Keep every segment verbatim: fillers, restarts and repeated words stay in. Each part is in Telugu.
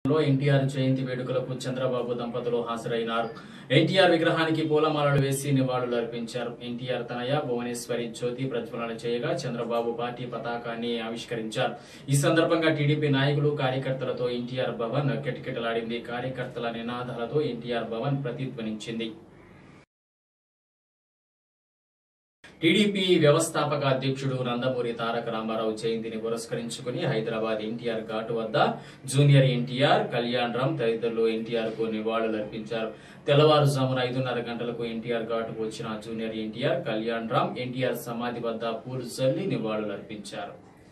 ఎన్టీఆర్ జయంతి వేడుకలకు చంద్రబాబు దంపతులు హాజరైనారు. ఎన్టీఆర్ విగ్రహానికి పూలమాలలు వేసి నివాళులు అర్పించారు. ఎన్టీఆర్ తనయ భువనేశ్వరి జ్యోతి ప్రజ్వలన చేయగా చంద్రబాబు పార్టీ పతాకాన్ని ఆవిష్కరించారు. ఈ సందర్భంగా టీడీపీ నాయకులు కార్యకర్తలతో ఎన్టీఆర్ భవన్ కిటకిటలాడింది. కార్యకర్తల నినాదాలతో ఎన్టీఆర్ భవన్ ప్రతిధ్వనించింది. టీడీపీ వ్యవస్థాపక అధ్యక్షుడు నందమూరి తారక రామారావు జయంతిని పురస్కరించుకుని హైదరాబాద్ ఎన్టీఆర్ ఘాటు వద్ద జూనియర్ ఎన్టీఆర్, కళ్యాణ్ రామ్ తదితరులు ఎన్టీఆర్ కు నివాళులర్పించారు. తెల్లవారుజామున ఐదున్నర గంటలకు ఎన్టీఆర్ ఘాటుకు వచ్చిన junior NTR, Kalyan Ram NTR సమాధి వద్ద పూలు చల్లి నివాళులర్పించారు.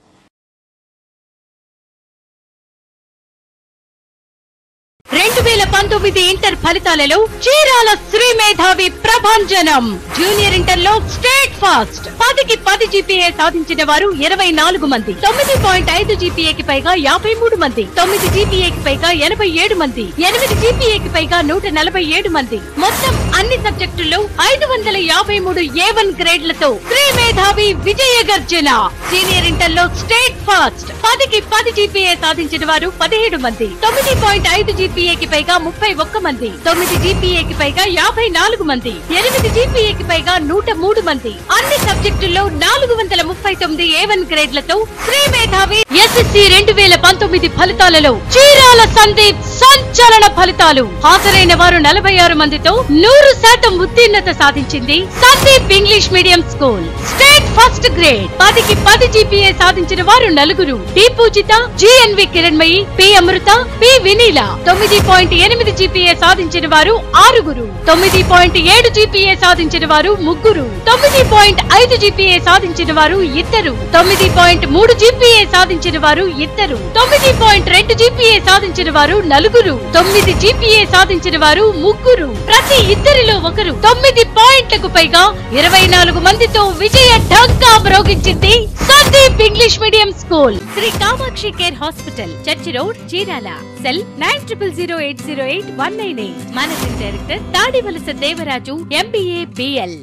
రెండు వేల పంతొమ్మిది ఇంటర్ ఫలితాలలో చీరాల శ్రీ మేధావి ప్రభంజనం. జూనియర్ ఇంటర్ లో స్టేట్ ఫాస్ట్ పదికి పది జీపీఏ సాధించిన వారు ఇరవై నాలుగు మంది, తొమ్మిది పాయింట్ ఐదు జీపీఏకి పైగా యాభై మూడు మంది, తొమ్మిది జీపీఏకి పైగా ఎనభై ఏడు మంది, ఎనిమిది జీపీఏకి పైగా నూట నలభై ఏడు మంది. మొత్తం అన్ని సబ్జెక్టుల్లో ఐదు వందల యాభై మూడు ఏ వన్ గ్రేడ్లతో శ్రీ మేధావి విజయ గర్జన. సీనియర్ ఇంటర్ లో స్టేట్ ఫాస్ట్ పదికి పది జీపీఏ సాధించిన వారు పదిహేడు మంది, తొమ్మిది పాయింట్ ఐదు జీపీఏకి పైగా ముప్పై ఒక్క మంది, తొమ్మిది జీపీఏకి పైగా యాభై నాలుగు మంది, ఎనిమిది జీపీఏకి పైగా నూట మూడు మంది. అన్ని సబ్జెక్టుల్లో నాలుగు వందల ముప్పై తొమ్మిది ఏ వన్ గ్రేడ్లతో శ్రీ మేధావి. ఎస్ఎస్సి రెండు వేల పంతొమ్మిది ఫలితాలలో చీరాల సందీప్ సంచలన ఫలితాలు. హాజరైన వారు నలభై ఆరు మందితో నూరు శాతం ఉత్తీర్ణత సాధించింది Sandeep English medium school. State first grade పదికి పది జీపీఏ సాధించిన వారు నలుగురు. D Poojitha, GNV Kiranmayi, P Amrutha, P Vineela. తొమ్మిది పాయింట్ ఎనిమిది జీపీఏ సాధించిన వారు ఆరుగురు. తొమ్మిది పాయింట్ ఏడు జీపీఏ సాధించిన వారు ముగ్గురు. తొమ్మిది పాయింట్ ఐదు జీపీఏ సాధించిన వారు ఇద్దరు. తొమ్మిది పాయింట్ మూడు జీపీఏ సాధించిన వారు ఇద్దరు. తొమ్మిది పాయింట్ రెండు జీపీఏ సాధించిన వారు నలుగురు. తొమ్మిది జీపీఏ సాధించిన వారు ముగ్గురు. ప్రతి ఇద్దరిలో ఒకరు. తొమ్మిది పాయింట్లకు పైగా ఇరవై నాలుగు మందితో విజయ ఢంకా మ్రోగించింది Sandeep English medium school. Shri Kamakshi care hospital, church road, Chirala. Cell nine triple zero eight zero eight one nine eight. Managing director Tadivalasa Devaraju, MBA BL.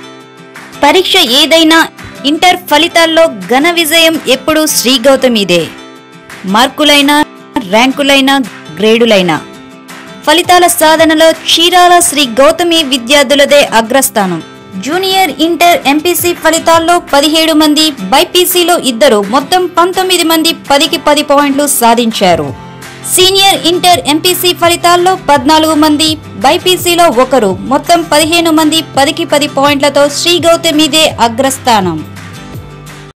పరీక్ష ఏదైనా ఇంటర్ ఫలితాల్లో ఘన విజయం ఎప్పుడూ శ్రీ గౌతమిదే. మార్కులైనా, ర్యాంకులైనా, గ్రేడులైనా ఫలితాల సాధనలో చీరాల శ్రీ గౌతమి విద్యార్థులదే అగ్రస్థానం. జూనియర్ ఇంటర్ ఎంపీసీ ఫలితాల్లో పదిహేడు మంది, బైపీసీలో ఇద్దరు, మొత్తం పంతొమ్మిది మంది పదికి పది పాయింట్లు సాధించారు. సీనియర్ ఇంటర్ ఎంపీసీ ఫలితాల్లో పద్నాలుగు మంది, బైపీసీలో ఒకరు, మొత్తం పదిహేను మంది పదికి పది పాయింట్లతో శ్రీ గౌతమిదే అగ్రస్థానం.